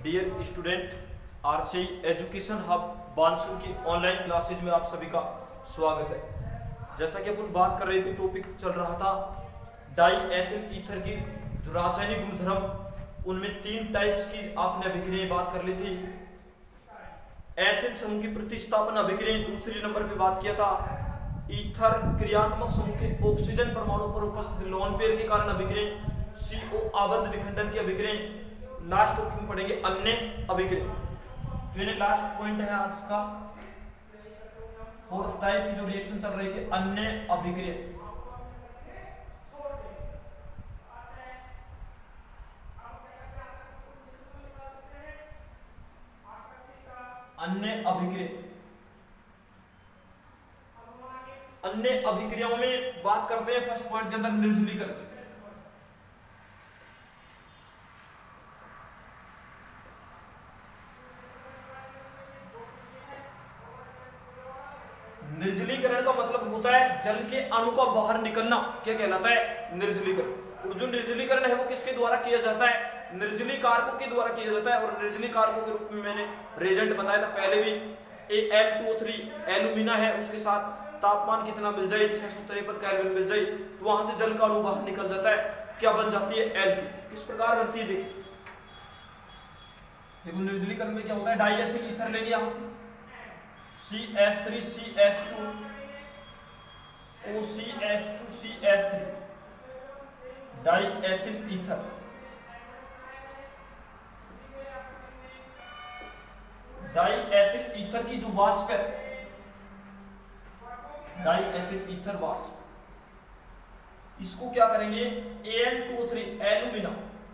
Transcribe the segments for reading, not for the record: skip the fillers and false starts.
Dear student, RCI education hub Bansur की online classes में आप सभी का स्वागत है। जैसा कि अपन बात कर रहे थे, टॉपिक चल रहा था डाई एथिल ईथर की रासायनिक गुणधर्म। उनमें तीन टाइप्स की आपने अभिक्रियाएं बात कर ली थी। एथिल समूह की प्रतिस्थापन अभिक्रियाएं दूसरे नंबर पे बात किया था। ईथर क्रियात्मक समूह के ऑक्सीजन परमाणु पर उपस्थित लोन पेयर के कारण अभिक्रियाएं, CO आबंध विखंडन की अभिक्रियाएं। लास्ट टॉपिक में पढ़ेंगे अन्य अभिक्रिया। तो ये लास्ट पॉइंट है आज का। फोर्थ टाइप की जो रिएक्शन चल रही थी, अन्य अभिक्रिया। अन्य अभिक्रिया, अन्य अभिक्रियाओं में बात करते हैं। फर्स्ट पॉइंट के अंदर निर्जलीकरण। निर्जलीकरण का मतलब होता है जल के अणु का बाहर निकलना। क्या कहलाता है? निर्जलीकरण। और जो निर्जलीकरण है वो किसके द्वारा किया जाता है? निर्जली कारकों के द्वारा किया जाता है। और निर्जली कारकों के रूप में मैंने रेजेंट बताया था पहले भी। Al2O3 एल्यूमिना है, उसके साथ तापमान कितना मिल जाए, 653 केल्विन मिल जाए, तो वहां से जल का अणु बाहर निकल जाता है। क्या बन जाती है? एल्की। किस प्रकार बनती है देखिए। देखो निर्जलीकरण में क्या होता है, डाई एथिल ईथर लेंगे यहां से CH3CH2 OCH2CH3 diethyl ether. Diethyl ether की जो वाष्प है, डाई एथिल ईथर वाष्प, इसको क्या करेंगे, Al2O3 एल्यूमिना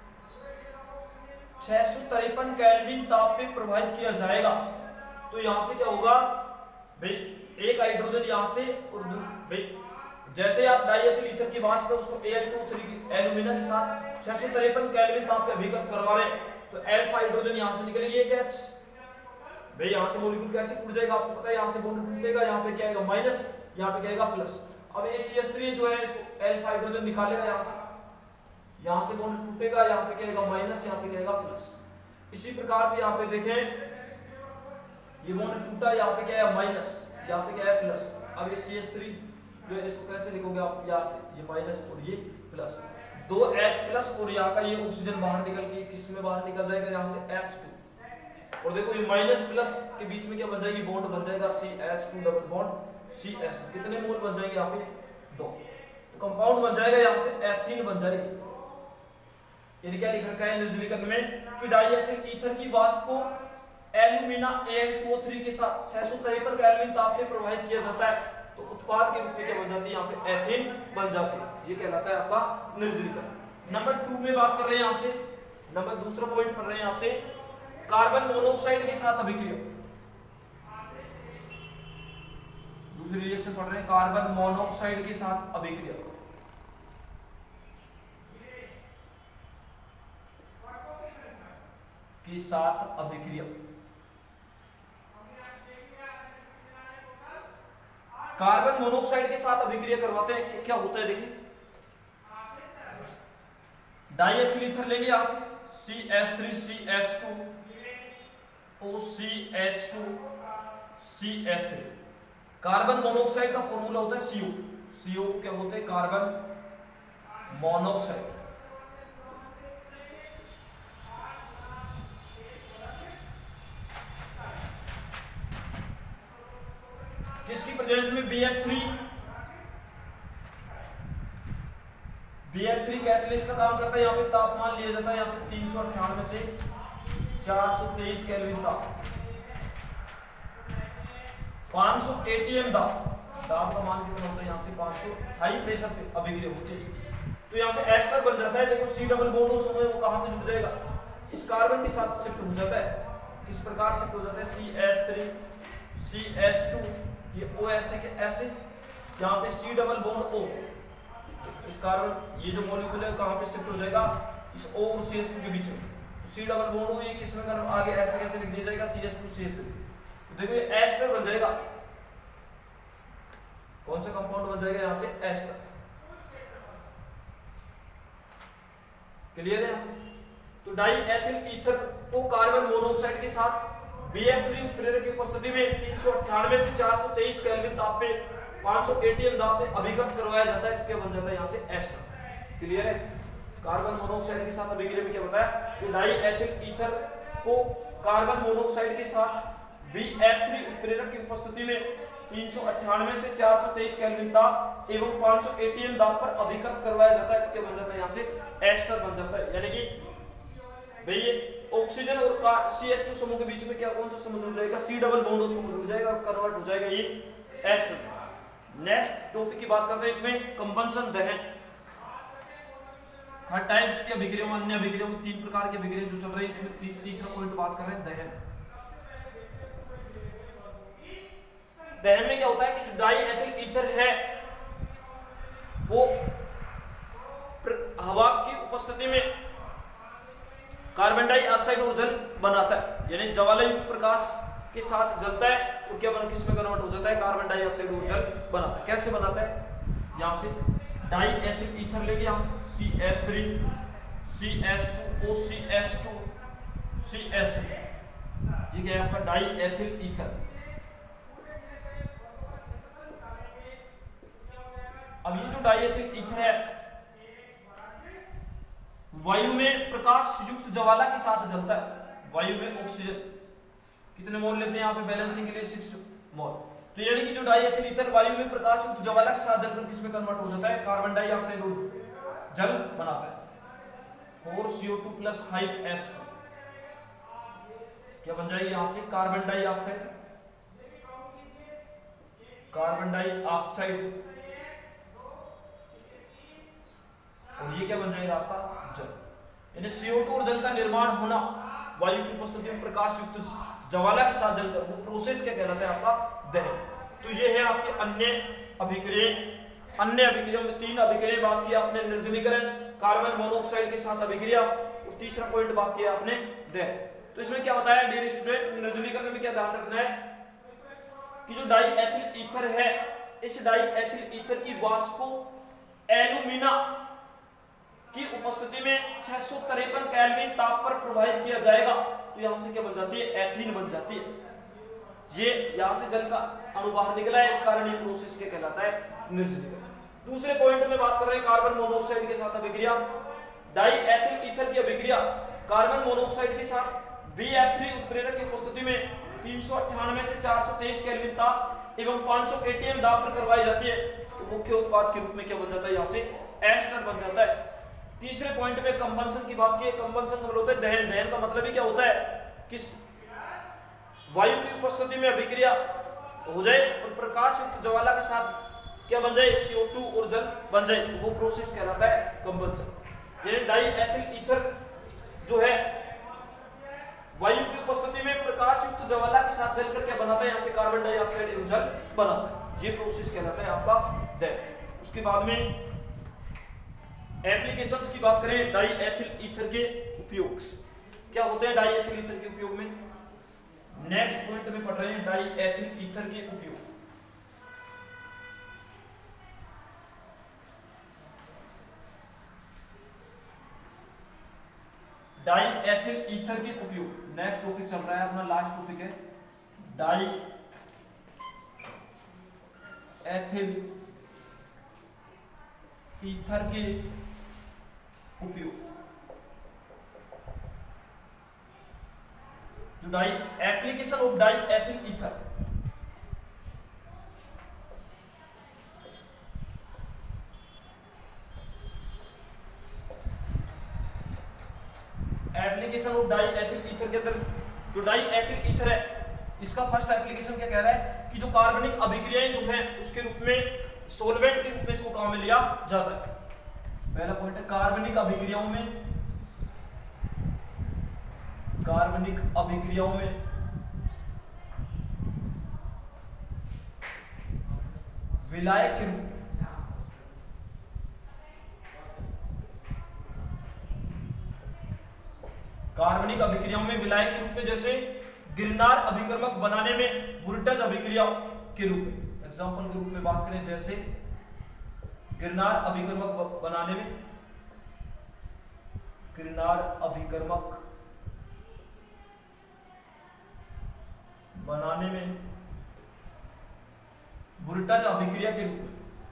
653 केल्विन ताप पे प्रवाहित किया जाएगा। तो यहां से क्या होगा भाई, एक हाइड्रोजन यहां से, और भाई जैसे आप डाई एथिल ईथर की वाष्प है उसको Al2O3 एल्यूमिना के साथ 653 केल्विन ताप पे अभिकर्म करवा रहे हैं, तो अल्फा हाइड्रोजन यहां से निकलेगी एक H। भाई यहां से मॉलिक्यूल कैसे टूट जाएगा आपको पता है, यहां से बॉन्ड टूटेगा, यहां पे क्या आएगा माइनस, यहां पे क्या आएगा प्लस। अब CH3 जो है इसको अल्फा हाइड्रोजन निकालेगा यहां से बॉन्ड टूटेगा, यहां पे क्या आएगा माइनस, यहां पे क्या आएगा प्लस। इसी प्रकार से यहां पे देखें, ये बॉन्ड टूटा, यहाँ पे क्या है माइनस, यहाँ पे क्या है प्लस। अब ये CH3 जो है इसको कैसे लिखोगे आप, यहाँ से ये माइनस और ये प्लस, 2H प्लस, और यहाँ का ये ऑक्सीजन बाहर निकल के किस में बाहर निकल जाएगा, यहाँ से H2। और देखो ये माइनस प्लस के बीच में क्या बन जाएगी, बॉन्ड बन जाएगा CH2 डबल बॉन्ड CH2। कितने मोल बन जाएंगे यहाँ पे, 2। तो कंपाउंड बन जाएगा यहाँ से एथीन बन जाएगी। यानी क्या लिख रखा है निर्जलीकरण में कि डाई एथिल ईथर की वाष्प को एल्यूमिना Al2O3 के साथ 653 केल्विन ताप पे प्रवाहित किया जाता है, तो उत्पाद के रूप में क्या बन जाती है, यहाँ पे एथेन बन जाती है। ये कहलाता है आपका निर्जलीकरण। नंबर 2 में बात कर रहे हैं यहाँ से, नंबर दूसरा पॉइंट पढ़ रहे हैं यहाँ से, कार्बन मोनोऑक्साइड के साथ अभिक्रिया। दूसरी रिएक्शन पढ़ रहे हैं, कार्बन मोनोऑक्साइड के साथ अभिक्रिया। के साथ अभिक्रिया, कार्बन मोनोऑक्साइड के साथ अभिक्रिया करवाते हैं तो क्या होता है देखिए। डाई एथिल ईथर लेंगे यहां से CH3CH2 OCH2 CH3। Carbon monoxide का फॉर्मूला होता है CO। CO को क्या बोलते हैं, कार्बन मोनोऑक्साइड। किसकी प्रेजेंस में, BF3 कैटलिस्ट का काम करता है। यहाँ पे तापमान लिया जाता है, यहाँ पे 398 से 423 केल्विन ताप, 500 ATM दाब का मान कितना होता है, यहाँ से 500 हाई प्रेशर पे अभिक्रिया होती है। तो यहाँ से एस्टर बन जाता है। देखो C डबल बॉन्ड उस समय वो कहां पे जुड़ जाएगा, इस कार्बन के साथ शिफ्ट हो जाता है। किस प्रकार शिफ्ट हो जाता है, CH3 CH2, ये O ऐसे के ऐसे, यहाँ पे C डबल बॉन्ड O, इस कार्बन ये जो मॉलिक्यूल है कहां पे शिफ्ट हो जाएगा, इस O और CH2 के बीच में। तो C डबल बॉन्ड O ये किस में कर आगे ऐसे कैसे लिख दिया जाएगा, CH2 CH3। तो देखो ये एस्टर बन जाएगा। कौन सा कंपाउंड बन जाएगा, यहां से एस्टर। क्लियर है? तो डाई एथिल ईथर को कार्बन मोनोऑक्साइड के साथ BF3 उत्प्रेरक की उपस्थिति में 398 से 423 केल्विन ताप पे 500 ATM दाब पे अभिगत करवाया जाता है, क्या बन जाता है यहाँ से एस्टर। क्लियर है? कार्बन मोनोऑक्साइड के साथ अभिक्रिया में क्या बताया कि डाई एथिल ईथर को कार्बन मोनोऑक्साइड के साथ BF3 उत्प्रेरक की उपस्थिति में 398 से 423 केल्विन ताप एवं 500 ATM दाब पर अभिगत करवाया जाता है, क्या बन जाता है यहाँ से एस्टर बन जाता है। यानी कि भाई ये ऑक्सीजन और CH2 समूह के बीच में क्या कौन सा समूह जुड़ जाएगा? C डबल बॉन्ड और समूह जुड़ जाएगा और कन्वर्ट हो जाएगा ये एस्टर। नेक्स्ट टॉपिक की बात करते हैं, इसमें कंबंशन दहन। थर्ड टाइप्स की अभिक्रिया, अन्य अभिक्रिया, तीन प्रकार की अभिक्रिया जो चल रही है, इसमें तीसरा पॉइंट बात कर रहे हैं दहन। दहन में क्या होता है कि जो डाई एथिल ईथर है वो हवा की उपस्थिति में कार्बन डाइऑक्साइड और जल बनाता है, यानी ज्वाला युक्त प्रकाश के साथ जलता है और क्या बन किसमें कन्वर्ट हो जाता है? कार्बन डाइऑक्साइड और जल बनाता है। कैसे बनाता है? यहाँ से डाई एथिल ईथर लेके यहाँ से CH3 CH2 OCH2 CH3, ये क्या है आपका डाई एथिल ईथर। अब ये जो डाई एथिल ईथर है वायु में प्रकाश युक्त ज्वाला के साथ जलता है। वायु में ऑक्सीजन कितने मोल लेते हैं यहाँ पे बैलेंसिंग के लिए? 6 मोल। तो यानी कि जो डाई एथिल ईथर वायु में प्रकाश युक्त ज्वाला के साथ जलकर किसमें कन्वर्ट हो जाता है? कार्बन डाइऑक्साइड और जल बनाता है। 4CO2 प्लस 5H2 क्या बन जाएगी यहाँ से? कार्बन डाइऑक्साइड, कार्बन डाइऑक्साइड और ये क्या बन जाएगा आपका? जल। यानी CO2 और जल का निर्माण होना वायु की उपस्थिति में प्रकाश युक्त ज्वाला के साथ जलकर, वो प्रोसेस क्या कहलाता है? आपका दहन। तो ये है आपके अन्य अभिक्रिया। अन्य अभिक्रियाओं में 3 अभिक्रिया बात की आपने, निर्जलीकरण, कार्बन मोनोऑक्साइड के साथ अभिक्रिया और तीसरा पॉइंट बात किया आपने दहन। तो इसमें क्या होता है डियर स्टूडेंट? निर्जलीकरण में क्या ध्यान रखना है कि जो डाई एथिल ईथर है, इस डाई एथिल ईथर की वाष्प को एल्यूमिना की उपस्थिति में 653 केल्विन ताप पर प्रवाहित किया जाएगा, तो यहां से क्या बन जाती है? एथीन बन जाती है। ये यहां से जल का अणु बाहर निकला है, इस कारण ये प्रोसेस क्या कहलाता है? निर्जलीकरण। दूसरे पॉइंट में बात कर रहे हैं कार्बन मोनोऑक्साइड के साथ अभिक्रिया। डाई एथिल ईथर की अभिक्रिया कार्बन मोनोऑक्साइड के साथ BF3 उत्प्रेरक की उपस्थिति में 398 से 423 केल्विन ताप एवं 500 ATM दाब पर करवाई जाती है, तो मुख्य उत्पाद के रूप में क्या बन जाता है? यहाँ से एस्टर बन जाता है। तीसरे पॉइंट में कंबंशन की बात की। कंबंशन का मतलब होता है दहन। दहन का मतलब ही क्या होता है? किस वायु की उपस्थिति में अभिक्रिया हो जाए और प्रकाश युक्त ज्वाला के साथ क्या बन जाए? CO2 और जल बन जाए, वो प्रोसेस कहलाता है कंबंशन। यानी डाई एथिल ईथर जो है वायु की उपस्थिति में प्रकाश युक्त ज्वाला के साथ जलकर क्या बनाता है? यहाँ से कार्बन डाइऑक्साइड एवं जल बनाता है। ये प्रोसेस कहलाता है आपका दहन। उसके बाद में एप्लीकेशंस की बात करें, डाई एथिल ईथर के उपयोग क्या होते हैं? डाई एथिल ईथर के उपयोग में नेक्स्ट पॉइंट में पढ़ रहे हैं डाई एथिल ईथर के उपयोग। डाई एथिल ईथर के उपयोग नेक्स्ट टॉपिक चल रहा है अपना, लास्ट टॉपिक है डाई एथिल ईथर के उपयोग। जो di application of diethyl ether, application of diethyl ether के अंदर जो डाई एथिल ईथर है, इसका फर्स्ट एप्लीकेशन क्या कह रहा है कि जो कार्बनिक अभिक्रियाएं जो है उसके रूप में सोलवेंट के रूप में इसको काम में लिया जाता है। पहला पॉइंट है कार्बनिक अभिक्रियाओं में, कार्बनिक अभिक्रियाओं में विलायक के रूप, कार्बनिक अभिक्रियाओं में विलायक के रूप में, जैसे गिरनार अभिकर्मक बनाने में वुर्टज अभिक्रिया के रूप में। एग्जांपल के रूप में बात करें, जैसे गिरनार अभिकर्मक बनाने में किरनार अभिकर्मक बनाने में वोल्टेज अभिक्रिया के रूप में,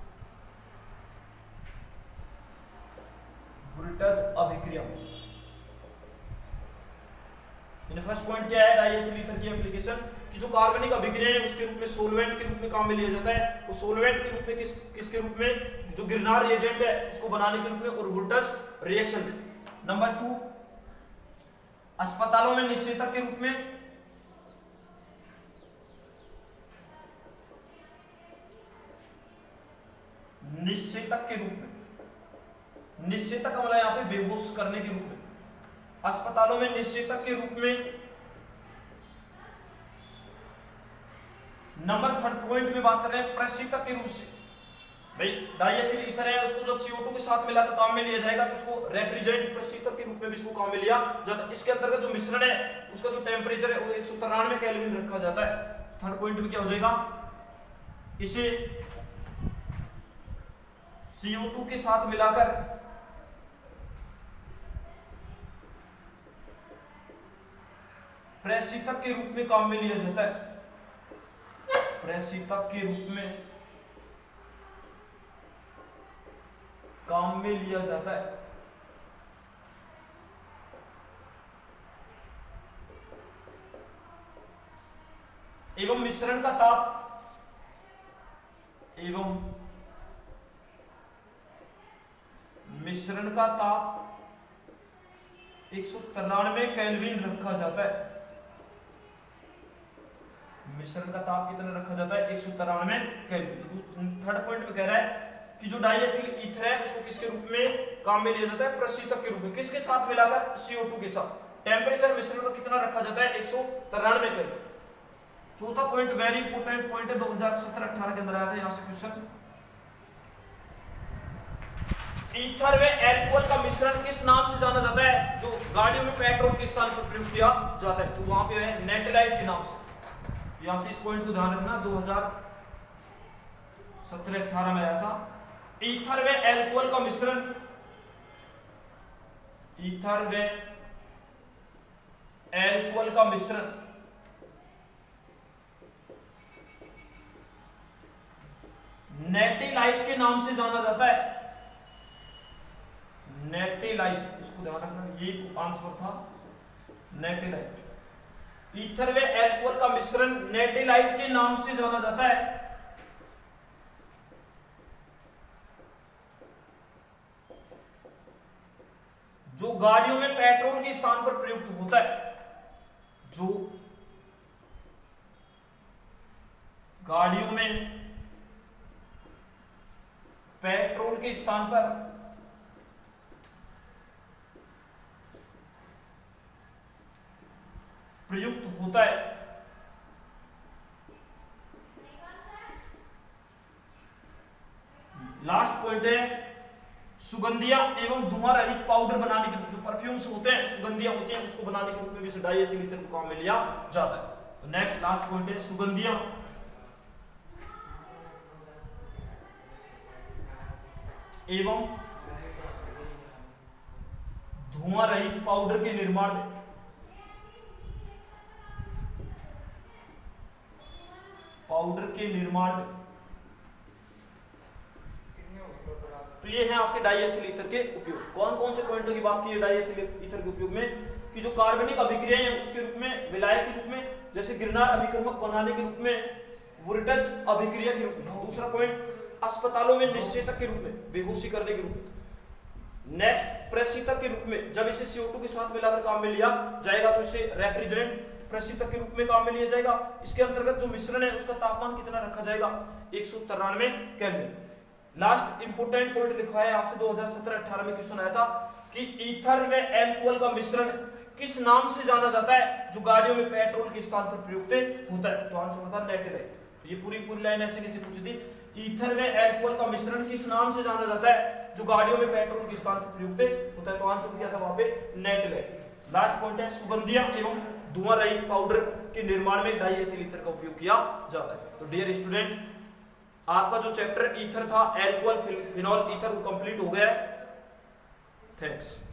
वोल्टेज अभिक्रिया। फर्स्ट पॉइंट क्या है डाइएथिल ईथर की एप्लीकेशन कि जो कार्बनिक अभिक्रिया है उसके रूप में सोलवेंट के रूप में काम में लिया जाता है। वो सोलवेंट के रूप में किसके रूप में, जो गिरनार एजेंट है उसको बनाने के रूप में, और वोल्टेज रिएक्शन में। नंबर 2 अस्पतालों में निश्चेतक के रूप में, निश्चेतक के रूप में, निश्चेतक मतलब यहां पे बेहोश करने के रूप में, अस्पतालों में निश्चेतक के रूप में। नंबर 3 पॉइंट में बात कर रहे हैं प्रशीतक के रूप से। भाई डाइएथिल ईथर है उसको जब CO2 के साथ मिलाकर काम में लिया जाएगा तो उसको रेफ्रिजरेंट प्रशीतक के रूप में भी इसको काम में लिया जाता है। इसके अंतर्गत जो मिश्रण है उसका जो टेम्परेचर है वो 193 केल्विन रखा जाता है। 3rd पॉइंट में क्या हो जाएगा, इसे CO2 के साथ मिलाकर प्रशीतक के रूप में काम में लिया जाता है, प्रशीतक के रूप में काम में लिया जाता है। एवं मिश्रण का ताप, एवं मिश्रण का ताप 193 केल्विन रखा जाता है। मिश्रण का ताप कितना रखा जाता है, 193 केल्विन। 3rd पॉइंट में कह रहा है कि जो डाइएथिल ईथर है उसको किसके रूप में काम में लिया जाता है, प्रशीतक के रूप में, किसके साथ मिलाकर, CO2 के साथ। टेम्परेचर मिश्रण का कितना रखा जाता है, 193 केल्विन। 4था पॉइंट वेरी इंपोर्टेंट पॉइंट है, 2017-18 के अंदर आया था, यहां से क्वेश्चन। ईथर व एल्कोहल का मिश्रण किस नाम से जाना जाता है जो गाड़ियों में पेट्रोल के स्थान पर प्रयोग किया जाता है, तो वहां पे है नेटलाइट के नाम से। यहां से इस पॉइंट को ध्यान रखना, 2017-18 में आया था। ईथर व एल्कोहल का मिश्रण, ईथर व एल्कोहल का मिश्रण नेटिलाइट के नाम से जाना जाता है, नेटिलाइट, इसको ध्यान रखना, ये आंसर था नेटिलाइट। ईथर व एल्कोहल का मिश्रण नेटिलाइट के नाम से जाना जाता है। जो गाड़ियों में पेट्रोल के स्थान पर प्रयुक्त होता है, जो गाड़ियों में पेट्रोल के स्थान पर प्रयुक्त होता है। लास्ट पॉइंट है सुगंधियां एवं धुआं रहित पाउडर बनाने के, जो परफ्यूम्स होते हैं, सुगंधियां होती हैं, उसको बनाने के रूप में भी डाइएथिल ईथर को काम में लिया जाता है। तो नेक्स्ट लास्ट पॉइंट है सुगंधियां एवं धुआं रहित पाउडर के निर्माण में, पाउडर के निर्माण में। तो ये है आपके डाइएथिल ईथर के उपयोग। कौन कौन से पॉइंटों की बात की है डाइएथिल ईथर के उपयोग में, कि जो कार्बनिक अभिक्रियाएं हैं उसके रूप में, विलायक के रूप में, जैसे गिरनार अभिकर्मक बनाने के रूप में, वोल्टेज अभिक्रिया के रूप में। दूसरा पॉइंट अस्पतालों में निश्चेतक के रूप में, बेहोशी करने के रूप में। नेक्स्ट प्रशीतक के रूप में, जब इसे CO2 के साथ मिलाकर काम में लिया जाएगा तो इसे रेफ्रिजरेंट प्रशीतक के रूप में काम में लिया जाएगा। इसके अंतर्गत जो मिश्रण है उसका तापमान कितना रखा जाएगा, 193 केल्विन। लास्ट इंपोर्टेंट पॉइंट लिखा है आपसे, 2017-18 में क्वेश्चन आया था कि ईथर व एल्कोहल का मिश्रण किस नाम से जाना जाता है जो गाड़ियों में पेट्रोल के स्थान पर प्रयुक्त होता है, तो आंसर था नेटिलाइट। ये पूरी लाइन ऐसे कैसे पूछी थी, ईथर व एल्कोहल का मिश्रण किस नाम से जाना जाता है जो गाड़ियों में पेट्रोल के स्थान पर प्रयुक्त होता है, तो आंसर क्या था वहां पे नेटिलाइट। लास्ट पॉइंट है सुगंधियां एवं धुआं रहित पाउडर के निर्माण में डाइएथिल ईथर का उपयोग किया जाता है। तो डियर स्टूडेंट, आपका जो चैप्टर ईथर था, एल्कोहल फिनॉल ईथर, वो कंप्लीट हो गया है। थैंक्स।